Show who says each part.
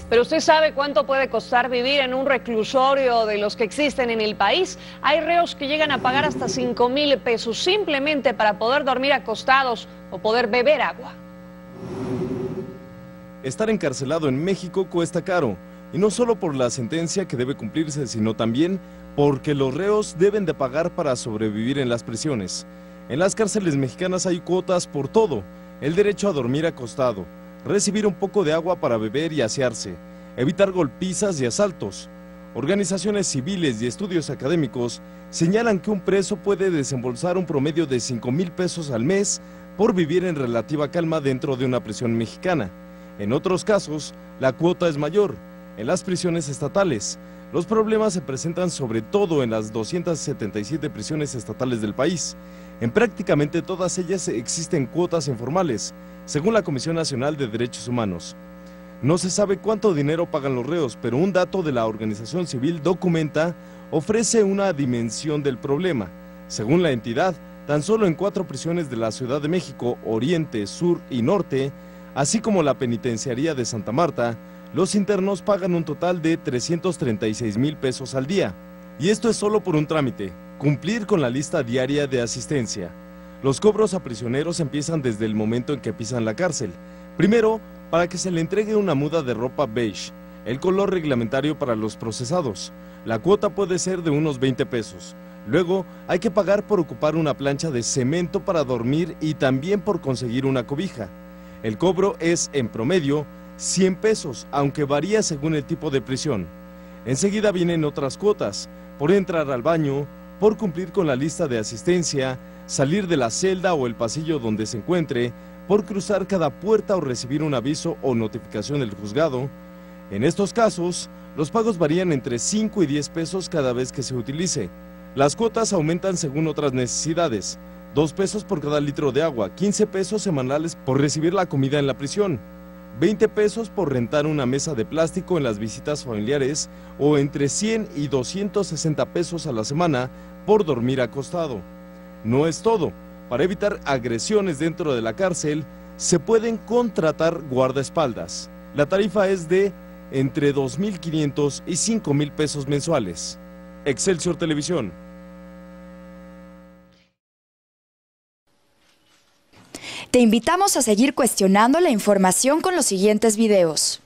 Speaker 1: Pero ¿usted sabe cuánto puede costar vivir en un reclusorio de los que existen en el país? Hay reos que llegan a pagar hasta 5,000 pesos simplemente para poder dormir acostados o poder beber agua.
Speaker 2: Estar encarcelado en México cuesta caro, y no solo por la sentencia que debe cumplirse, sino también porque los reos deben de pagar para sobrevivir en las prisiones. En las cárceles mexicanas hay cuotas por todo: el derecho a dormir acostado, recibir un poco de agua para beber y asearse, evitar golpizas y asaltos. Organizaciones civiles y estudios académicos señalan que un preso puede desembolsar un promedio de 5,000 pesos al mes por vivir en relativa calma dentro de una prisión mexicana. En otros casos, la cuota es mayor. En las prisiones estatales, los problemas se presentan sobre todo en las 277 prisiones estatales del país. En prácticamente todas ellas existen cuotas informales, según la Comisión Nacional de Derechos Humanos. No se sabe cuánto dinero pagan los reos, pero un dato de la organización civil Documenta ofrece una dimensión del problema. Según la entidad, tan solo en 4 prisiones de la Ciudad de México, Oriente, Sur y Norte, así como la penitenciaría de Santa Marta, los internos pagan un total de 336,000 pesos al día. Y esto es solo por un trámite: cumplir con la lista diaria de asistencia. Los cobros a prisioneros empiezan desde el momento en que pisan la cárcel. Primero, para que se le entregue una muda de ropa beige, el color reglamentario para los procesados. La cuota puede ser de unos 20 pesos. Luego, hay que pagar por ocupar una plancha de cemento para dormir y también por conseguir una cobija. El cobro es, en promedio, 100 pesos, aunque varía según el tipo de prisión. Enseguida vienen otras cuotas: por entrar al baño, por cumplir con la lista de asistencia, salir de la celda o el pasillo donde se encuentre, por cruzar cada puerta o recibir un aviso o notificación del juzgado. En estos casos, los pagos varían entre 5 y 10 pesos cada vez que se utilice. Las cuotas aumentan según otras necesidades: 2 pesos por cada litro de agua, 15 pesos semanales por recibir la comida en la prisión, 20 pesos por rentar una mesa de plástico en las visitas familiares, o entre 100 y 260 pesos a la semana por dormir acostado. No es todo. Para evitar agresiones dentro de la cárcel, se pueden contratar guardaespaldas. La tarifa es de entre 2,500 y 5,000 pesos mensuales. Excelsior Televisión.
Speaker 3: Te invitamos a seguir cuestionando la información con los siguientes videos.